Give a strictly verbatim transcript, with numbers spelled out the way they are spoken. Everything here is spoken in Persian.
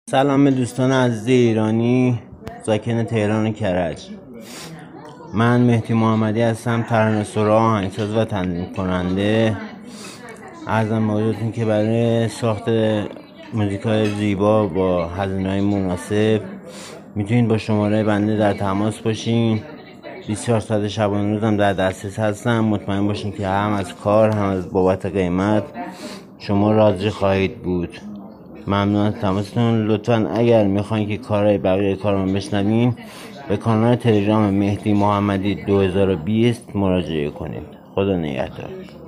سلام دوستان عزیز ایرانی ساکن تهران و کرج. من مهدی محمدی هستم، ترانه‌سرا، آهنگساز و تنظیم کننده. عرضم به حضورتون که برای ساخت موزیکای زیبا با هزینه‌های مناسب میتونید با شماره بنده در تماس باشین. بیست و چهار ساعت شبانه روزم در دسترس هستم. مطمئن باشین که هم از کار هم از بابت قیمت شما راضی خواهید بود. ممنون از تماستون. لطفا اگر میخواین که کارهای بقیه کارم بشنوین به کانال تلگرام مهدی محمدی دو هزار و بیست مراجعه کنید. خدا نگهدار.